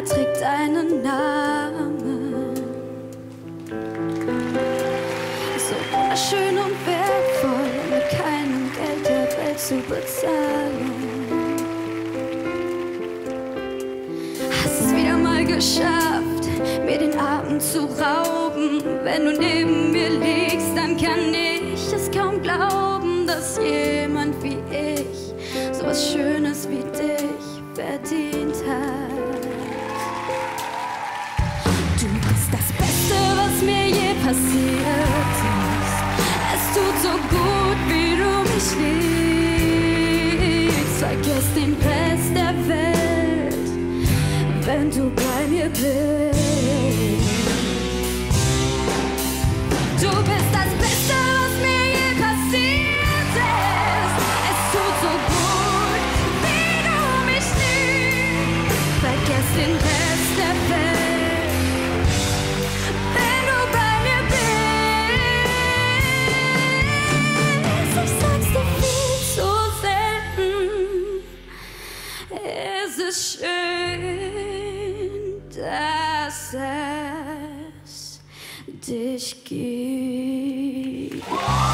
trägt deinen Namen. So wunderschön und wertvoll, mit keinem Geld der Welt zu bezahlen. Hast es wieder mal geschafft, mir den Atem zu rauben. Wenn du neben mir liegst, dann kann ich es kaum glauben, dass jemand wie ich so was Schönes wie dich verdient hat. Du bist das Beste, was mir je passiert ist. Es tut so gut, wie du mich liebst. Vergiss den Rest der Welt, wenn du bei mir bist. Du bist das Beste, was mir je passiert ist. Es tut so gut, wie du mich liebst. Vergiss den Rest der Welt, wenn du bei mir bist. Ich sag's dir viel zu selten. Es ist schön, dass es dich gibt.